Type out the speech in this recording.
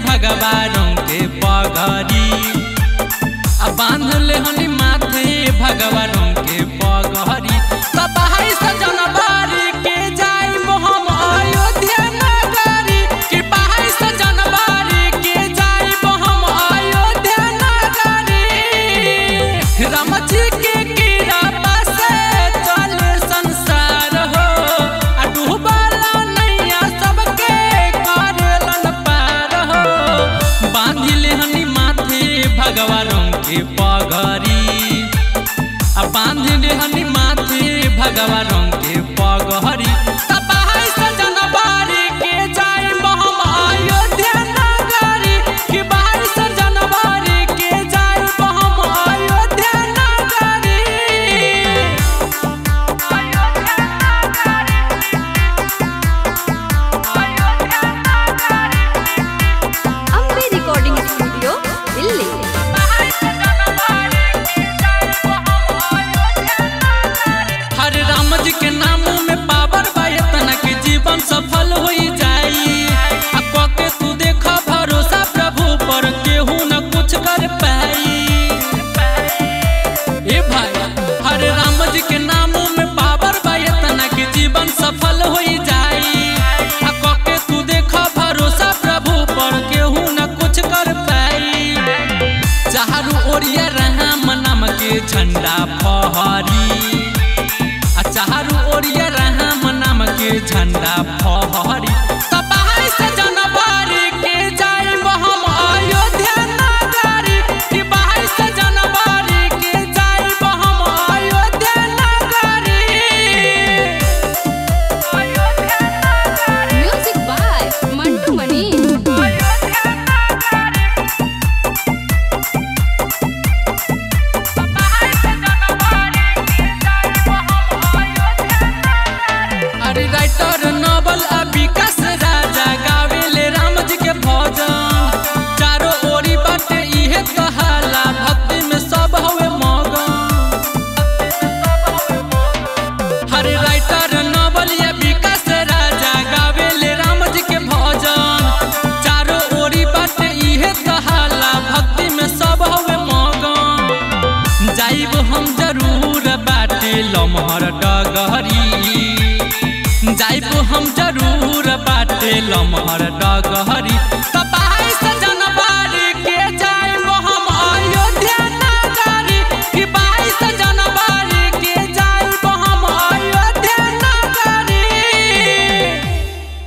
भगवानों के पगड़ी बांध ले हनी माथे भगवानों के पगड़ी सब हाई सजन बारी के जाई हम अयोध्या नगरी कि बहाई सजन बारी के जाई हम अयोध्या नगरी राम जी के कृपा से चले संसार हो डूबला नैया सबके करेलन पार हो बांध ले हनी माथे भगवानों के पगड़ी बांध ले हनी माथे भगवानों के पगड़ी बहाई सजन बारी के जाई हम अयोध्या नगरी कि बहाई सजन बारी के जाई हम अयोध्या नगरी। Ambe recording studio Delhi. हरे राम जी के नाम में पावर बायतना के जीवन सफल हो जाई के तू देखा भरोसा प्रभु पर केहू न कुछ कर पाई। ए भाई हरे राम जी के नाम में पावर बायतना के जीवन सफल हो जाई के तू देखा भरोसा प्रभु पर केहू न कुछ कर पाई। चारू ओरिया राम नाम के झंडा फहरी चारू ओरिया राम नाम के झंडा फहरी बहाई सजन बारी के जाई हम अयोध्या नगरी कि बहाई सजन बारी के जाई हम अयोध्या नगरी। Music by Mantu Mani. अरे राइटर नोबल विकास राजा गावेले राम जी के भजन चारों ओरी बाटे इहे कहाला भक्ति में सब हवे मगन। हरे राइटर नोबल विकास राजा गावेले राम जी के भजन चारों ओरी बाटे इहे कहाला भक्ति में सब हवे मगन। जाइब हम जरूर बाटे लमहर डगहरी जाइब हम जरूर बाटे लमहर डगहरी